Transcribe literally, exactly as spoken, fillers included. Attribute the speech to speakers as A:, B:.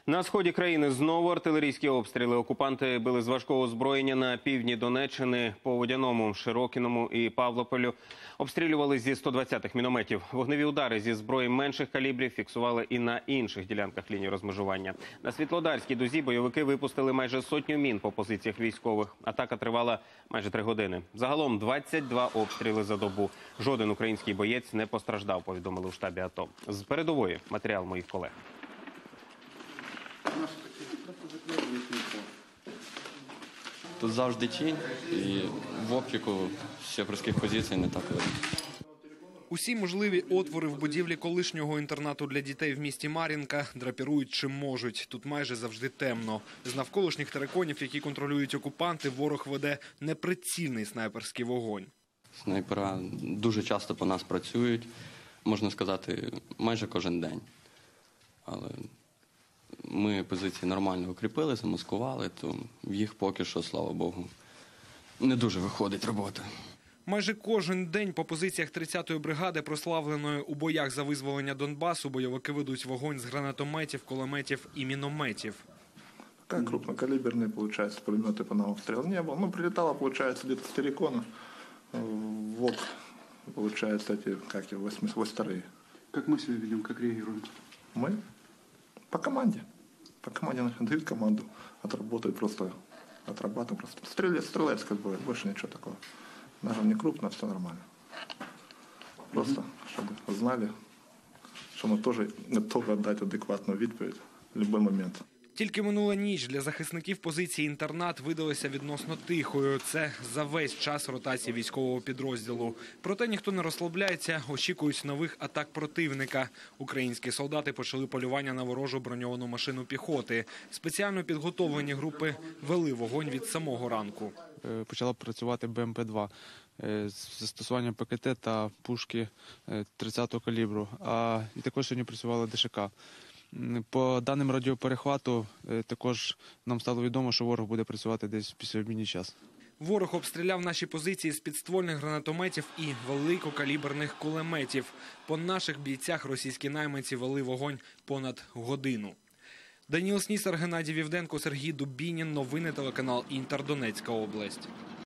A: На сході країни знову артилерійські обстріли. Окупанти били з важкого озброєння на півдні Донеччини, по Водяному, Широкіному і Павлополю. Обстрілювали зі сто двадцятих мінометів. Вогневі удари зі зброї менших калібрів фіксували і на інших ділянках лінії розмежування. На Світлодарській дузі бойовики випустили майже сотню мін по позиціях військових. Атака тривала майже три години. Загалом двадцять два обстріли за добу. Жоден український боєць не постраждав, повідомили у штабі АТО. З передової матеріал моїх колег.
B: Тут завжди тінь, і в оптику ще близьких позицій не так видно.
C: Усі можливі отвори в будівлі колишнього інтернату для дітей в місті Мар'їнка драпірують чим можуть. Тут майже завжди темно. З навколишніх териконів, які контролюють окупанти, ворог веде неприцільний снайперський вогонь.
B: Снайпера дуже часто по нас працюють, можна сказати, майже кожен день. Але ми позиції нормально укріпили, замаскували, то в їх поки що, слава Богу, не дуже виходить робота.
C: Майже кожен день по позиціях тридцятої бригади, прославленої у боях за визволення Донбасу, бойовики ведуть вогонь з гранатометів, кулеметів і мінометів.
D: Как крупнокалиберные, получается, пулеметы по нам обстрел не было. Ну, прилетало, получается, где-то с Терекона в ОК, получается, эти, как его, восемьдесят вторые.
E: Как мы себя ведем, как реагируем?
D: Мы? По команде. По команде дают команду, отработают просто, отрабатываем просто. Стрелец, стрелец, как бы, больше ничего такого. Даже не крупно, все нормально. Просто, чтобы знали, что мы тоже готовы отдать адекватную відповідь в будь-який момент.
C: Тільки минула ніч для захисників позиції інтернат видалася відносно тихою. Це за весь час ротації військового підрозділу. Проте ніхто не розслабляється, очікують нових атак противника. Українські солдати почали полювання на ворожу броньовану машину піхоти. Спеціально підготовлені групи вели вогонь від самого ранку.
F: Почала працювати Б М П два з застосуванням П К Т та пушки тридцятого калібру, а і також сьогодні працювала Д Ш К. По даним радіоперехвату також нам стало відомо, що ворог буде працювати десь після обідній час.
C: Ворог обстріляв наші позиції з підствольних гранатометів і великокаліберних кулеметів. По наших бійцях російські найманці вели вогонь понад годину. Даніл Снісар, Геннадій Вівденко, Сергій Дубінін. Новини телеканал Інтер, Донецька область.